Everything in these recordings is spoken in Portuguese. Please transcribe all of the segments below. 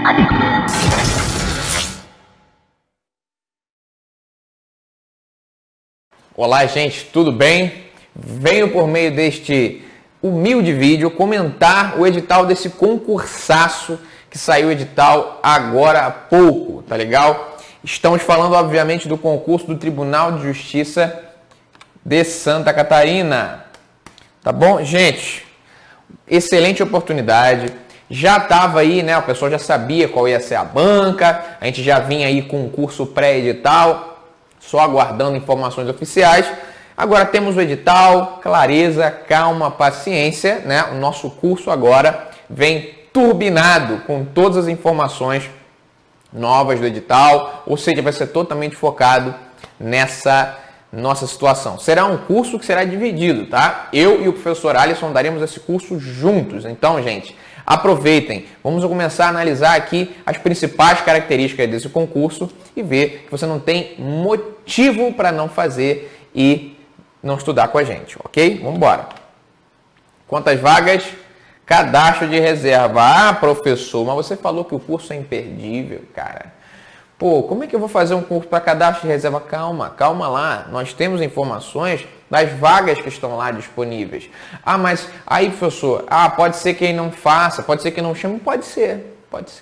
Olá, gente, tudo bem? Venho por meio deste humilde vídeo comentar o edital desse concursaço que saiu o edital agora há pouco, tá legal? Estamos falando, obviamente, do concurso do Tribunal de Justiça de Santa Catarina, tá bom? Gente, excelente oportunidade. Já estava aí, né? O pessoal já sabia qual ia ser a banca, a gente já vinha aí com um curso pré-edital, só aguardando informações oficiais. Agora temos o edital, clareza, calma, paciência, né? O nosso curso agora vem turbinado com todas as informações novas do edital, ou seja, vai ser totalmente focado nessa nossa situação. Será um curso que será dividido, tá? Eu e o professor Alisson daremos esse curso juntos. Então, gente, aproveitem. Vamos começar a analisar aqui as principais características desse concurso e ver que você não tem motivo para não fazer e não estudar com a gente, ok? Vamos embora. Quantas vagas? Cadastro de reserva. Ah, professor, mas você falou que o curso é imperdível, cara. Pô, como é que eu vou fazer um curso para cadastro de reserva? Calma lá. Nós temos informações das vagas que estão lá disponíveis. Ah, mas aí, professor, pode ser que ele não faça, pode ser que não chame. Pode ser.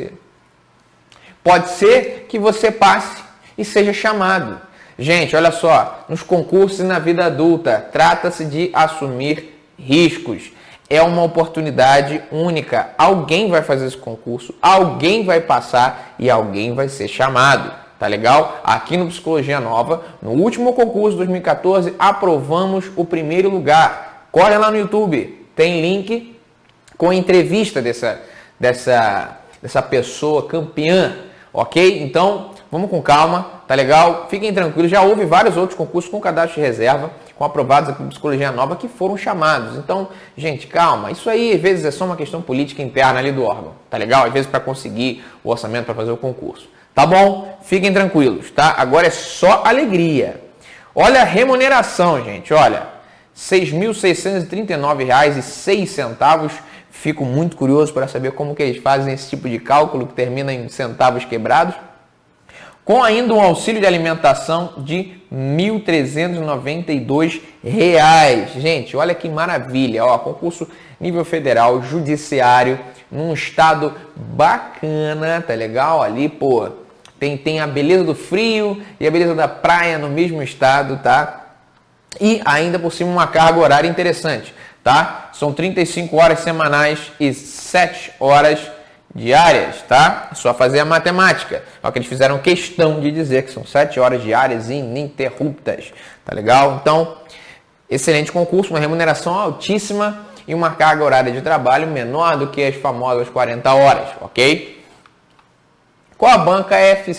Pode ser que você passe e seja chamado. Gente, olha só, nos concursos e na vida adulta, trata-se de assumir riscos. É uma oportunidade única. Alguém vai fazer esse concurso, alguém vai passar e alguém vai ser chamado. Tá legal? Aqui no Psicologia Nova, no último concurso de 2014, aprovamos o primeiro lugar. Corre lá no YouTube, tem link com a entrevista dessa pessoa campeã, ok? Então, vamos com calma, tá legal? Fiquem tranquilos, já houve vários outros concursos com cadastro de reserva, com aprovados aqui no Psicologia Nova, que foram chamados. Então, gente, calma. Isso aí, às vezes, é só uma questão política interna ali do órgão, tá legal? Às vezes, para conseguir o orçamento para fazer o concurso. Tá bom? Fiquem tranquilos, tá? Agora é só alegria. Olha a remuneração, gente, olha. R$ 6.639,06. Fico muito curioso para saber como que eles fazem esse tipo de cálculo que termina em centavos quebrados. Com ainda um auxílio de alimentação de R$ 1.392. Gente, olha que maravilha. Ó, concurso nível federal, judiciário, num estado bacana, tá legal? Ali, pô, tem a beleza do frio e a beleza da praia no mesmo estado, tá? E ainda por cima uma carga horária interessante, tá? São 35 horas semanais e 7 horas diárias, tá? É só fazer a matemática. Só que eles fizeram questão de dizer que são 7 horas diárias ininterruptas, tá legal? Então, excelente concurso, uma remuneração altíssima e uma carga horária de trabalho menor do que as famosas 40 horas, ok? Qual a banca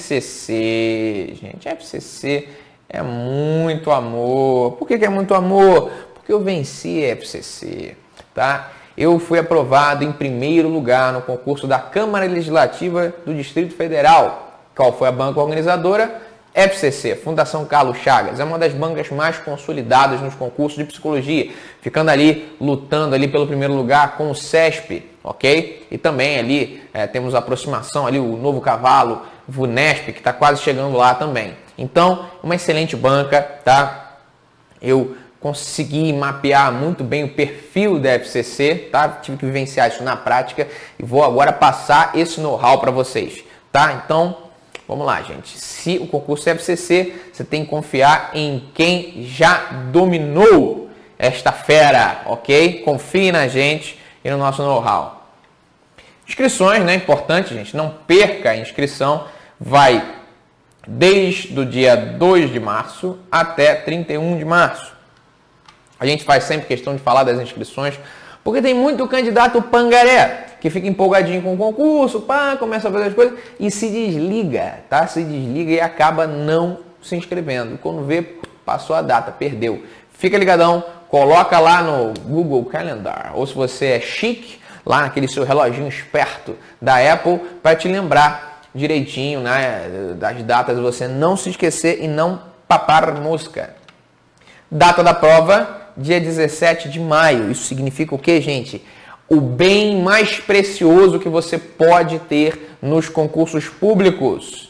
FCC? Gente, FCC é muito amor. Por que é muito amor? Porque eu venci a FCC, tá? Eu fui aprovado em primeiro lugar no concurso da Câmara Legislativa do Distrito Federal. Qual foi a banca organizadora? FCC, Fundação Carlos Chagas. É uma das bancas mais consolidadas nos concursos de psicologia, ficando ali, lutando ali pelo primeiro lugar com o CESP, ok? E também ali temos a aproximação ali, o Novo Cavalo, VUNESP, que está quase chegando lá também. Então, uma excelente banca, tá? Eu consegui mapear muito bem o perfil da FCC, tá? Tive que vivenciar isso na prática e vou agora passar esse know-how para vocês, tá? Então, vamos lá, gente. Se o concurso é FCC, você tem que confiar em quem já dominou esta fera, ok? Confie na gente e no nosso know-how. Inscrições, né? Importante, gente. Não perca a inscrição. Vai desde o dia 2 de março até 31 de março. A gente faz sempre questão de falar das inscrições, porque tem muito candidato pangaré que fica empolgadinho com o concurso, começa a fazer as coisas e se desliga, tá? Se desliga e acaba não se inscrevendo. Quando vê, passou a data, perdeu. Fica ligadão, coloca lá no Google Calendar, ou se você é chique, lá naquele seu reloginho esperto da Apple, para te lembrar direitinho, né, das datas, você não se esquecer e não papar mosca. Data da prova, dia 17 de maio. Isso significa o quê, gente? o bem mais precioso que você pode ter nos concursos públicos.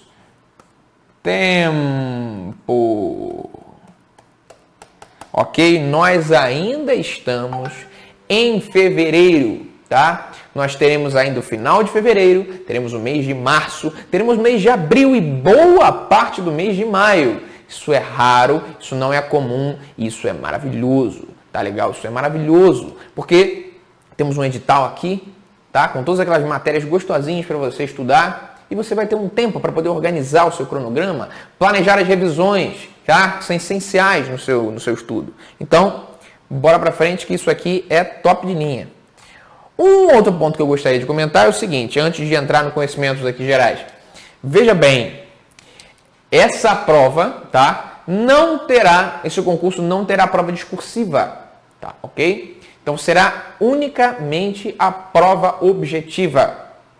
Tempo. Ok? Nós ainda estamos em fevereiro, tá? Nós teremos ainda o final de fevereiro, teremos o mês de março, teremos o mês de abril e boa parte do mês de maio. Isso é raro, isso não é comum, isso é maravilhoso, tá legal? Isso é maravilhoso, porque temos um edital aqui, tá? Com todas aquelas matérias gostosinhas para você estudar e você vai ter um tempo para poder organizar o seu cronograma, planejar as revisões, tá? Que são essenciais no seu estudo. Então, bora para frente que isso aqui é top de linha. Um outro ponto que eu gostaria de comentar é o seguinte, antes de entrar no conhecimentos aqui gerais. Veja bem, essa prova, tá? Esse concurso não terá prova discursiva, tá? Ok? Então será unicamente a prova objetiva.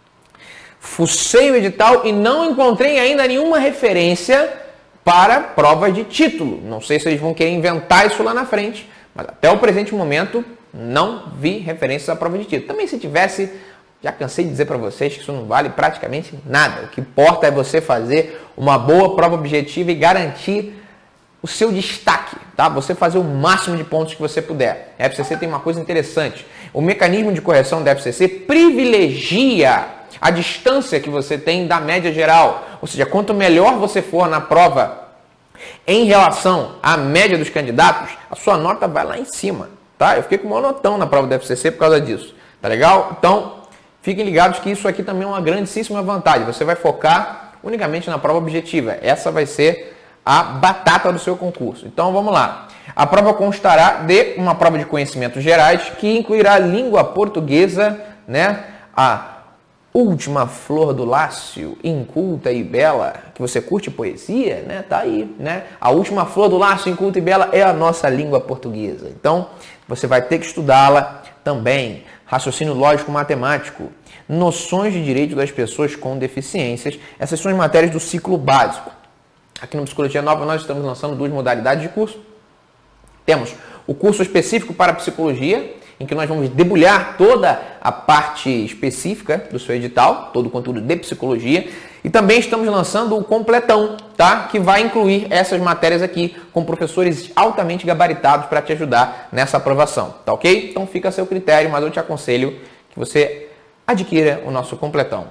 Fucei o edital e não encontrei ainda nenhuma referência para prova de título. Não sei se eles vão querer inventar isso lá na frente, mas até o presente momento não vi referências à prova de título. Também se tivesse, já cansei de dizer para vocês que isso não vale praticamente nada. O que importa é você fazer uma boa prova objetiva e garantir o seu destaque, tá? Você fazer o máximo de pontos que você puder. A FCC tem uma coisa interessante. O mecanismo de correção da FCC privilegia a distância que você tem da média geral. Ou seja, quanto melhor você for na prova em relação à média dos candidatos, a sua nota vai lá em cima, tá? Eu fiquei com um notão na prova da FCC por causa disso, tá legal? Então, fiquem ligados que isso aqui também é uma grandíssima vantagem. Você vai focar unicamente na prova objetiva. Essa vai ser a batata do seu concurso. Então, vamos lá. A prova constará de uma prova de conhecimentos gerais que incluirá a língua portuguesa, né? A última flor do lácio, inculta e bela, que você curte poesia, né? Tá aí, né? A última flor do lácio, inculta e bela, é a nossa língua portuguesa. Então, você vai ter que estudá-la também. Raciocínio lógico matemático, noções de direito das pessoas com deficiências. Essas são as matérias do ciclo básico. Aqui no Psicologia Nova nós estamos lançando 2 modalidades de curso. Temos o curso específico para psicologia, em que nós vamos debulhar toda a parte específica do seu edital, todo o conteúdo de psicologia. E também estamos lançando o completão, tá? Que vai incluir essas matérias aqui com professores altamente gabaritados para te ajudar nessa aprovação, tá ok? Então fica a seu critério, mas eu te aconselho que você adquira o nosso completão.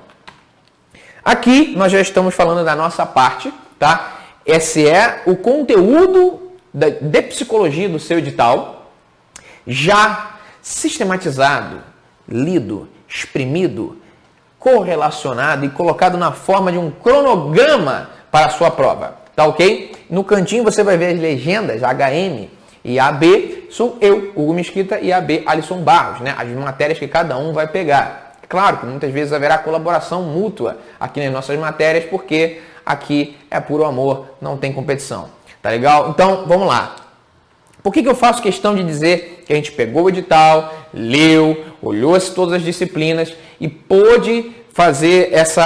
Aqui nós já estamos falando da nossa parte, tá? Esse é o conteúdo de psicologia do seu edital, já sistematizado, lido, exprimido, correlacionado e colocado na forma de um cronograma para a sua prova, tá ok? No cantinho você vai ver as legendas HM e AB, sou eu, Hugo Mesquita, e AB, Alisson Barros, né? As matérias que cada um vai pegar. Claro que muitas vezes haverá colaboração mútua aqui nas nossas matérias, porque aqui é puro amor, não tem competição, tá legal? Então, vamos lá. Por que eu faço questão de dizer que a gente pegou o edital, leu, olhou todas as disciplinas e pôde fazer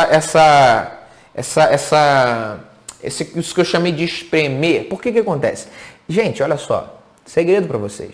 isso que eu chamei de espremer? Por que acontece? Gente, olha só, segredo para vocês.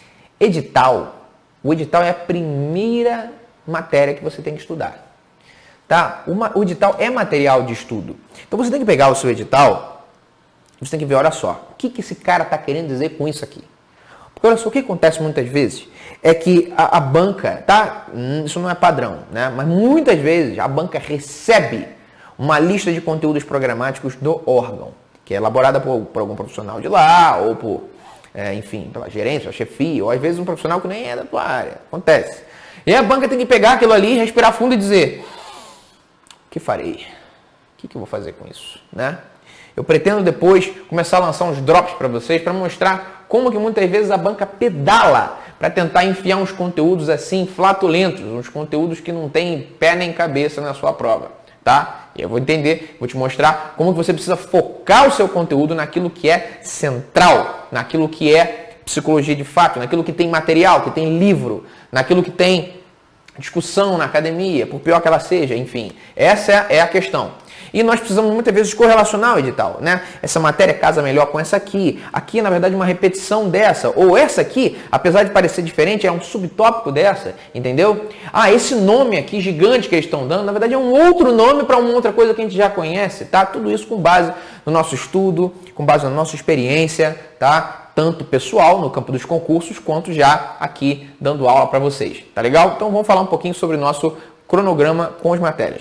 O edital é a primeira matéria que você tem que estudar. Tá? O edital é material de estudo. Então você tem que pegar o seu edital. Você tem que ver, olha só, o que esse cara está querendo dizer com isso aqui? Porque olha só, o que acontece muitas vezes é que a banca, tá? Isso não é padrão, né? Mas muitas vezes a banca recebe uma lista de conteúdos programáticos do órgão, que é elaborada por algum profissional de lá, ou por, enfim, pela gerência, pela chefia, ou às vezes um profissional que nem é da tua área. Acontece. E a banca tem que pegar aquilo ali, respirar fundo e dizer, o que farei? O que eu vou fazer com isso, né? Eu pretendo depois começar a lançar uns drops para vocês, para mostrar como que muitas vezes a banca pedala para tentar enfiar uns conteúdos assim flatulentos, uns conteúdos que não tem pé nem cabeça na sua prova, tá? E eu vou te mostrar como que você precisa focar o seu conteúdo naquilo que é central, naquilo que é psicologia de fato, naquilo que tem material, que tem livro, naquilo que tem discussão na academia, por pior que ela seja, enfim. Essa é a questão. E nós precisamos muitas vezes correlacionar o edital, né? Essa matéria casa melhor com essa aqui. Aqui, na verdade, uma repetição dessa. Ou essa aqui, apesar de parecer diferente, é um subtópico dessa, entendeu? Ah, esse nome aqui gigante que eles estão dando, na verdade é um outro nome para uma outra coisa que a gente já conhece, tá? Tudo isso com base no nosso estudo, com base na nossa experiência, tá? Tanto pessoal no campo dos concursos, quanto já aqui dando aula para vocês, tá legal? Então vamos falar um pouquinho sobre o nosso cronograma com as matérias.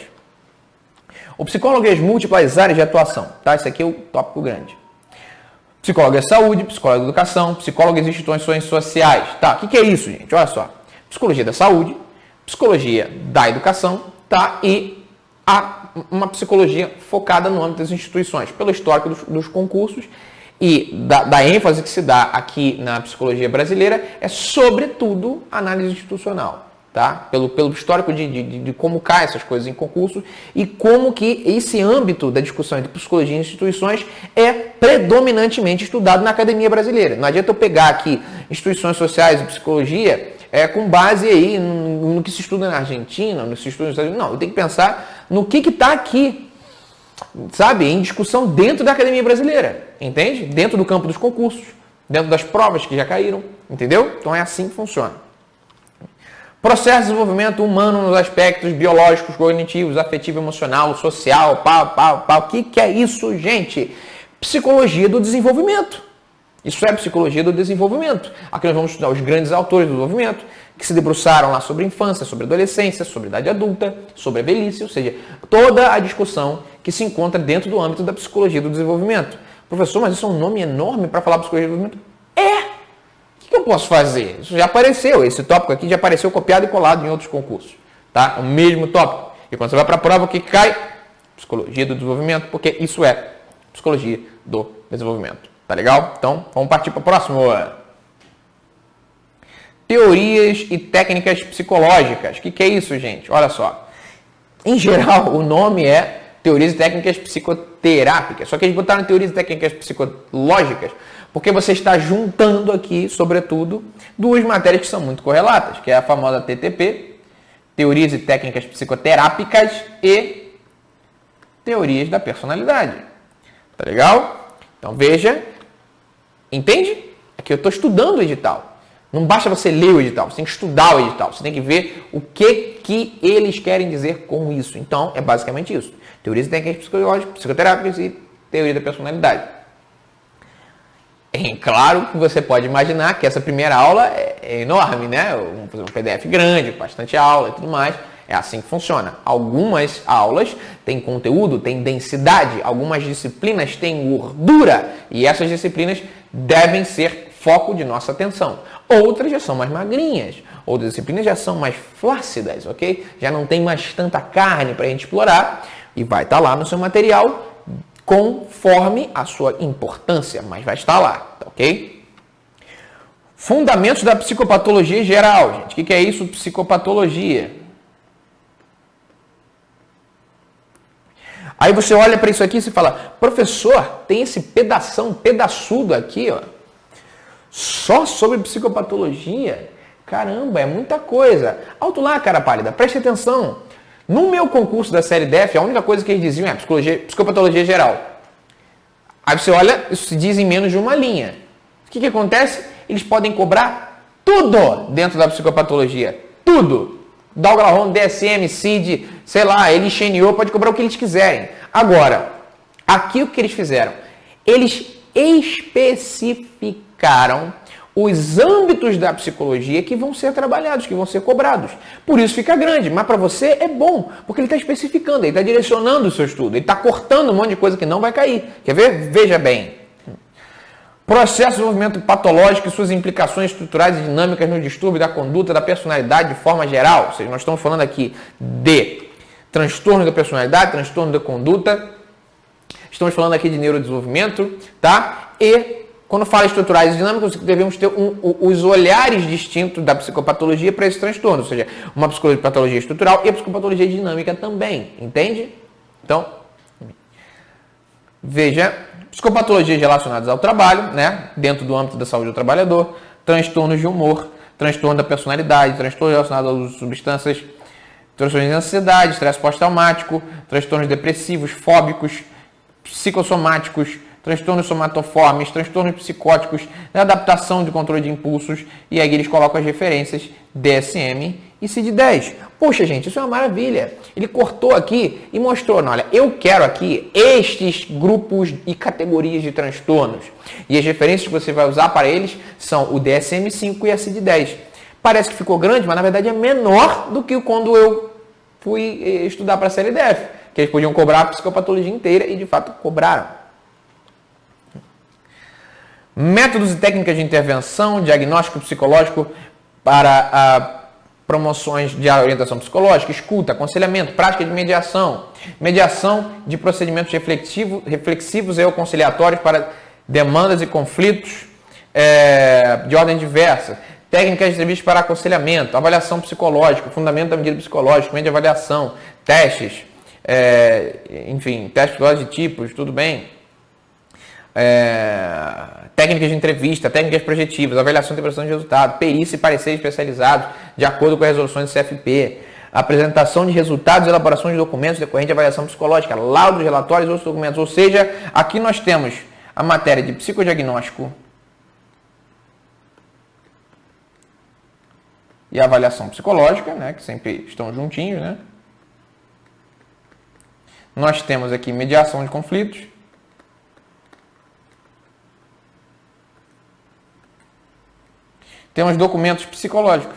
O psicólogo e as múltiplas áreas de atuação, tá? Esse aqui é o tópico grande. Psicólogo é saúde, psicólogo é educação, psicólogo e instituições sociais, tá? O que é isso, gente? Olha só. Psicologia da saúde, psicologia da educação, tá? E uma psicologia focada no âmbito das instituições, pelo histórico dos concursos e da ênfase que se dá aqui na psicologia brasileira é, sobretudo, análise institucional. Tá? Pelo histórico de como caem essas coisas em concurso e como que esse âmbito da discussão entre psicologia e instituições é predominantemente estudado na academia brasileira. Não adianta eu pegar aqui instituições sociais e psicologia com base aí no que se estuda na Argentina, no que se estuda nos Estados Unidos. Não, eu tenho que pensar no que está aqui, sabe, em discussão dentro da academia brasileira, entende? Dentro do campo dos concursos, dentro das provas que já caíram, entendeu? Então é assim que funciona. Processo de desenvolvimento humano nos aspectos biológicos, cognitivos, afetivo, emocional, social, O que é isso, gente? Psicologia do desenvolvimento. Isso é psicologia do desenvolvimento. Aqui nós vamos estudar os grandes autores do desenvolvimento, que se debruçaram lá sobre infância, sobre adolescência, sobre idade adulta, sobre a velhice, ou seja, toda a discussão que se encontra dentro do âmbito da psicologia do desenvolvimento. Professor, mas isso é um nome enorme para falar psicologia do desenvolvimento? O que eu posso fazer? Isso já apareceu, esse tópico aqui já apareceu copiado e colado em outros concursos, tá? O mesmo tópico. E quando você vai para a prova, o que cai? Psicologia do desenvolvimento, porque isso é psicologia do desenvolvimento, tá legal? Então, vamos partir para o próximo. Teorias e técnicas psicológicas. O que é isso, gente? Olha só. Em geral, o nome é teorias e técnicas psicoterápicas, só que eles botaram teorias e técnicas psicológicas porque você está juntando aqui, sobretudo, duas matérias que são muito correlatas, que é a famosa TTP, Teorias e Técnicas Psicoterápicas, e Teorias da Personalidade. Tá legal? Então veja, entende? Aqui eu estou estudando o edital. Não basta você ler o edital, você tem que estudar o edital, você tem que ver o que eles querem dizer com isso. Então, é basicamente isso. Teorias e Técnicas Psicológicas, Psicoterápicas e Teoria da Personalidade. É claro que você pode imaginar que essa primeira aula é enorme, né? Um PDF grande, bastante aula e tudo mais. É assim que funciona. Algumas aulas têm conteúdo, têm densidade, algumas disciplinas têm gordura e essas disciplinas devem ser foco de nossa atenção. Outras já são mais magrinhas, outras disciplinas já são mais flácidas, ok? Já não tem mais tanta carne para a gente explorar e vai estar lá no seu material conforme a sua importância, mas vai estar lá, tá, ok? Fundamentos da psicopatologia geral, gente. O que é isso, psicopatologia? Aí você olha para isso aqui e você fala, professor, tem esse pedaçudo aqui, ó, só sobre psicopatologia? Caramba, é muita coisa. Alto lá, cara pálida, preste atenção. No meu concurso da série DEF, a única coisa que eles diziam é psicopatologia geral. Aí você olha, isso se diz em menos de uma linha. O que acontece? Eles podem cobrar tudo dentro da psicopatologia. Tudo. Dalgalahon, DSM, CID, sei lá, Elixenio, pode cobrar o que eles quiserem. Agora, aqui o que eles fizeram? Eles especificaram os âmbitos da psicologia que vão ser trabalhados, que vão ser cobrados. Por isso fica grande, mas para você é bom, porque ele está especificando, ele está direcionando o seu estudo, ele está cortando um monte de coisa que não vai cair. Quer ver? Veja bem. Processo de desenvolvimento patológico e suas implicações estruturais e dinâmicas no distúrbio da conduta, da personalidade de forma geral. Ou seja, nós estamos falando aqui de transtorno da personalidade, transtorno da conduta. Estamos falando aqui de neurodesenvolvimento, tá? E quando fala estruturais e dinâmicas, devemos ter os olhares distintos da psicopatologia para esse transtorno, ou seja, uma psicopatologia estrutural e a psicopatologia dinâmica também, entende? Então, veja, psicopatologias relacionadas ao trabalho, né, dentro do âmbito da saúde do trabalhador, transtornos de humor, transtorno da personalidade, transtorno relacionado às substâncias, transtornos de ansiedade, estresse pós-traumático, transtornos depressivos, fóbicos, psicossomáticos, transtornos somatoformes, transtornos psicóticos, adaptação de controle de impulsos, e aí eles colocam as referências DSM e CID-10. Poxa, gente, isso é uma maravilha. Ele cortou aqui e mostrou, olha, eu quero aqui estes grupos e categorias de transtornos. E as referências que você vai usar para eles são o DSM-5 e a CID-10. Parece que ficou grande, mas na verdade é menor do que quando eu fui estudar para a CLDF, que eles podiam cobrar a psicopatologia inteira e de fato cobraram. Métodos e técnicas de intervenção, diagnóstico psicológico para promoções de orientação psicológica, escuta, aconselhamento, prática de mediação, mediação de procedimentos reflexivos e conciliatórios para demandas e conflitos de ordem diversa, técnicas de entrevista para aconselhamento, avaliação psicológica, fundamento da medida psicológica, meio de avaliação, testes, enfim, testes de tipos, tudo bem. Técnicas de entrevista, técnicas projetivas, avaliação e interpretação de resultado, perícia e pareceres especializados de acordo com as resoluções do CFP, apresentação de resultados e elaboração de documentos decorrente de avaliação psicológica, laudos, relatórios e outros documentos. Ou seja, aqui nós temos a matéria de psicodiagnóstico e avaliação psicológica, né, que sempre estão juntinhos, né? Nós temos aqui mediação de conflitos, temos documentos psicológicos.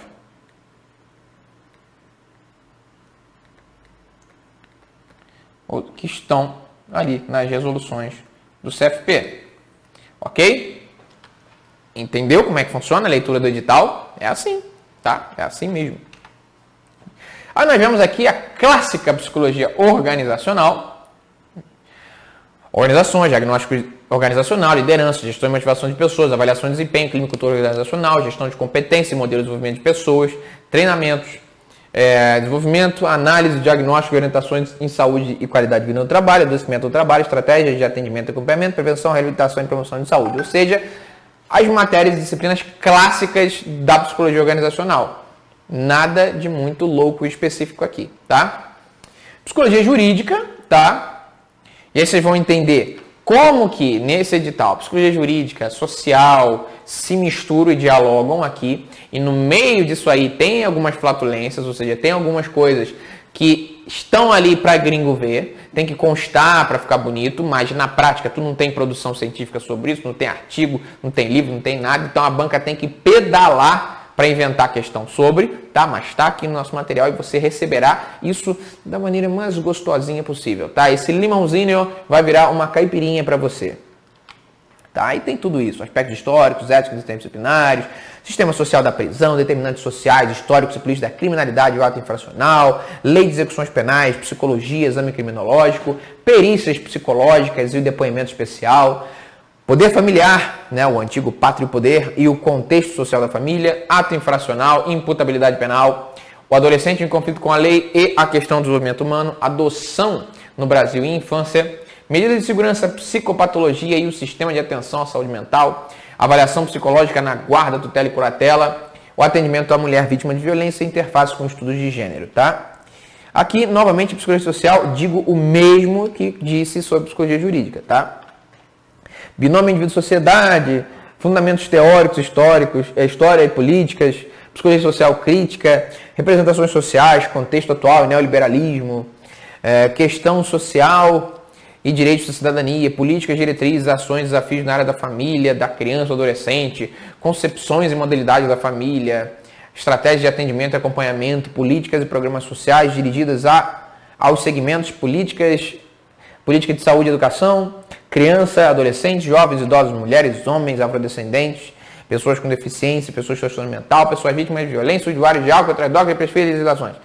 Que estão ali nas resoluções do CFP. Ok? Entendeu como é que funciona a leitura do edital? É assim, tá? É assim mesmo. Aí nós vemos aqui a clássica psicologia organizacional. Organizações, diagnóstico organizacional, liderança, gestão e motivação de pessoas, avaliação de desempenho, clínico cultura organizacional, gestão de competência e modelo de desenvolvimento de pessoas, treinamentos, desenvolvimento, análise, diagnóstico e orientações em saúde e qualidade de vida no trabalho, adoecimento do trabalho, estratégias de atendimento e acompanhamento, prevenção, reabilitação e promoção de saúde. Ou seja, as matérias e disciplinas clássicas da psicologia organizacional. Nada de muito louco e específico aqui, tá? Psicologia jurídica, tá? E aí vocês vão entender como que nesse edital, psicologia jurídica, social, se misturam e dialogam aqui. E no meio disso aí tem algumas flatulências, ou seja, tem algumas coisas que estão ali para gringo ver, tem que constar para ficar bonito, mas na prática tu não tem produção científica sobre isso, não tem artigo, não tem livro, não tem nada. Então a banca tem que pedalar para inventar questão sobre, tá? Mas está aqui no nosso material e você receberá isso da maneira mais gostosinha possível, tá? Esse limãozinho vai virar uma caipirinha para você, tá? E tem tudo isso, aspectos históricos, éticos e interdisciplinares, sistema social da prisão, determinantes sociais, históricos e políticos da criminalidade e o ato infracional, lei de execuções penais, psicologia, exame criminológico, perícias psicológicas e o depoimento especial, poder familiar, né, o antigo pátrio poder e o contexto social da família, ato infracional, imputabilidade penal, o adolescente em conflito com a lei e a questão do desenvolvimento humano, adoção no Brasil e infância, medidas de segurança, psicopatologia e o sistema de atenção à saúde mental, avaliação psicológica na guarda, tutela e curatela, o atendimento à mulher vítima de violência e interface com estudos de gênero, tá? Aqui, novamente, psicologia social, digo o mesmo que disse sobre psicologia jurídica, tá? Binômio indivíduo-sociedade, fundamentos teóricos, históricos, história e políticas, psicologia social crítica, representações sociais, contexto atual e neoliberalismo, questão social e direitos da cidadania, políticas, diretrizes, ações, desafios na área da família, da criança, adolescente, concepções e modalidades da família, estratégias de atendimento e acompanhamento, políticas e programas sociais dirigidas aos segmentos política de saúde e educação, criança, adolescentes, jovens, idosos, mulheres, homens, afrodescendentes, pessoas com deficiência, pessoas com transtorno mental, pessoas vítimas de violência, usuários de álcool, drogas, depressivos e legislações.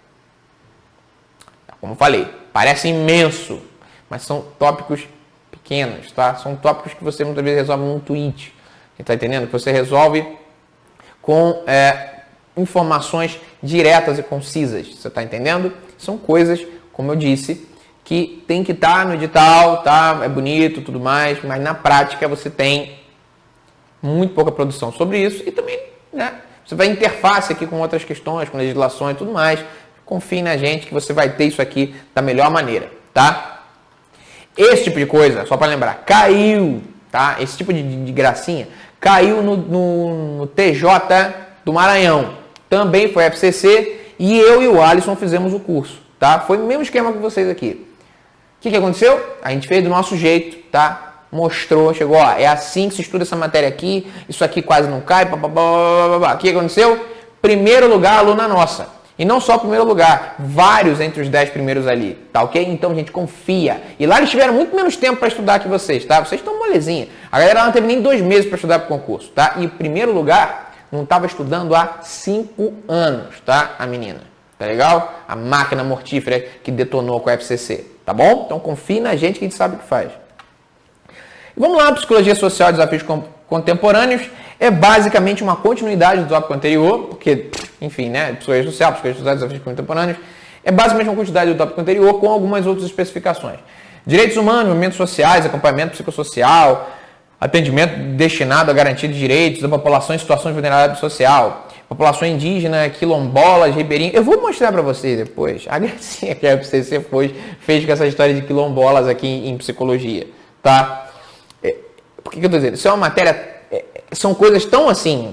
Como falei, parece imenso, mas são tópicos pequenos, tá? São tópicos que você muitas vezes resolve num tweet. Você está entendendo? Que você resolve com informações diretas e concisas. Você está entendendo? São coisas, como eu disse, que tem que estar no edital, tá? É bonito, tudo mais, mas na prática você tem muito pouca produção sobre isso e também, né? Você vai interface aqui com outras questões, com legislações e tudo mais, confie na gente que você vai ter isso aqui da melhor maneira, tá? Esse tipo de coisa, só para lembrar, caiu, tá? Esse tipo de gracinha caiu no TJ do Maranhão. Também foi FCC e eu e o Alisson fizemos o curso, tá? Foi o mesmo esquema que vocês aqui. O que aconteceu? A gente fez do nosso jeito, tá? Mostrou, chegou, ó, é assim que se estuda essa matéria aqui, isso aqui quase não cai, O que aconteceu? Primeiro lugar, aluna nossa. E não só primeiro lugar, vários entre os 10 primeiros ali, tá ok? Então, gente, confia. E lá eles tiveram muito menos tempo para estudar que vocês, tá? Vocês estão molezinha. A galera não teve nem 2 meses para estudar para o concurso, tá? E o primeiro lugar não estava estudando há 5 anos, tá? A menina, tá legal? A máquina mortífera que detonou com a FCC, tá bom? Então, confie na gente que a gente sabe o que faz. Vamos lá, Psicologia Social e Desafios Contemporâneos. É basicamente uma continuidade do tópico anterior, porque, enfim, né? Psicologia Social, Psicologia Social e Desafios Contemporâneos. É basicamente uma continuidade do tópico anterior com algumas outras especificações. Direitos humanos, movimentos sociais, acompanhamento psicossocial, atendimento destinado a garantir direitos da população em situação de vulnerabilidade social, população indígena, quilombolas, ribeirinhos. Eu vou mostrar para vocês depois a gracinha que a FCC fez com essa história de quilombolas aqui em psicologia, tá? Por que eu estou dizendo? Isso é uma matéria... São coisas tão assim...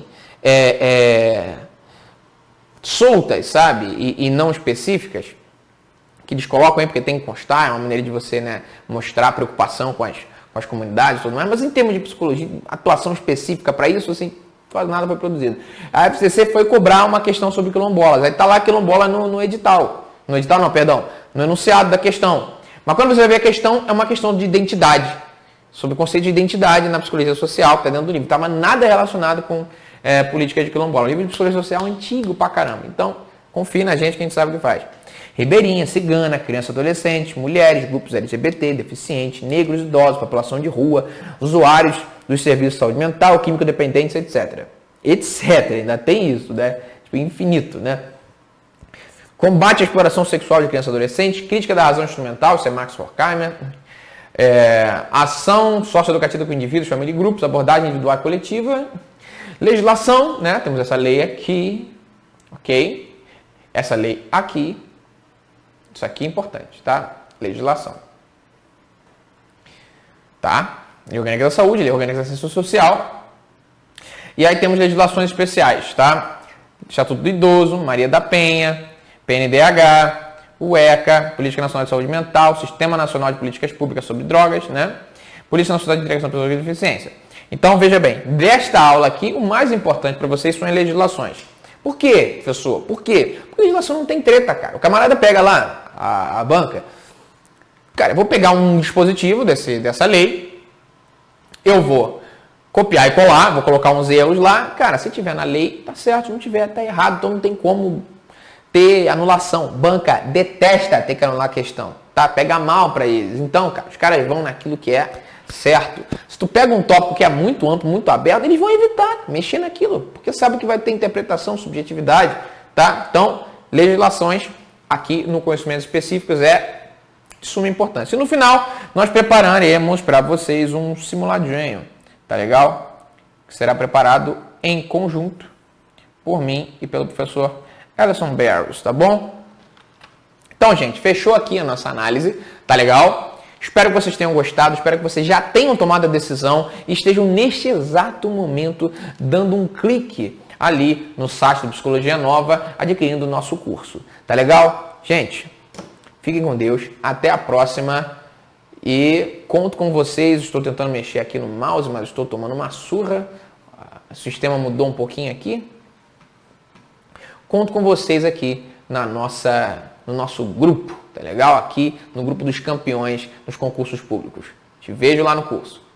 soltas, sabe? E não específicas, que eles colocam aí porque tem que constar, é uma maneira de você, né, mostrar preocupação com as comunidades e tudo mais, mas em termos de psicologia, atuação específica para isso, assim, quase nada foi produzido. A FCC foi cobrar uma questão sobre quilombolas, aí tá lá quilombola no edital. No edital não, perdão, no enunciado da questão. Mas quando você vai ver a questão, é uma questão de identidade, sobre o conceito de identidade na psicologia social, que está dentro do livro, tá? Mas nada relacionado com política de quilombola. O livro de psicologia social é antigo pra caramba. Então, confie na gente que a gente sabe o que faz. Ribeirinha, cigana, criança e adolescente, mulheres, grupos LGBT, deficientes, negros, idosos, população de rua, usuários dos serviços de saúde mental, químico-dependentes, etc. Etc. Ainda tem isso, né? Tipo, infinito, né? Combate à exploração sexual de criança e adolescente, crítica da razão instrumental, isso é Max Horkheimer. Ação socioeducativa com indivíduos, família e grupos, abordagem individual e coletiva. Legislação, né? Temos essa lei aqui, ok? Essa lei aqui. Isso aqui é importante, tá? Legislação. Tá? Lei Orgânica da Saúde, Lei Orgânica da Assistência Social. E aí temos legislações especiais, tá? Estatuto do Idoso, Maria da Penha, PNDH, o ECA, Política Nacional de Saúde Mental, Sistema Nacional de Políticas Públicas sobre Drogas, né? Polícia Nacional de Integração de Pessoas com Deficiência. Então, veja bem, desta aula aqui, o mais importante para vocês são as legislações. Por quê, professor? Por quê? Porque a legislação não tem treta, cara. O camarada pega lá a banca. Cara, eu vou pegar um dispositivo dessa lei, eu vou copiar e colar, vou colocar uns erros lá. Cara, se tiver na lei, tá certo. Se não tiver, tá errado. Então não tem como ter anulação. Banca detesta ter que anular a questão, tá? Pega mal para eles. Então, cara, os caras vão naquilo que é certo. Se tu pega um tópico que é muito amplo, muito aberto, eles vão evitar mexer naquilo, porque sabe que vai ter interpretação, subjetividade, tá? Então, legislações aqui no conhecimentos específicos é de suma importância. E no final, nós prepararemos para vocês um simuladinho, tá legal? Que será preparado em conjunto por mim e pelo professor Ellison Barros, tá bom? Então, gente, fechou aqui a nossa análise, tá legal? Espero que vocês tenham gostado, espero que vocês já tenham tomado a decisão e estejam neste exato momento dando um clique ali no site do Psicologia Nova, adquirindo o nosso curso. Tá legal? Gente, fiquem com Deus, até a próxima e conto com vocês. Estou tentando mexer aqui no mouse, mas estou tomando uma surra. O sistema mudou um pouquinho aqui. Conto com vocês aqui no nosso grupo, tá legal? Aqui no grupo dos campeões nos concursos públicos. Te vejo lá no curso.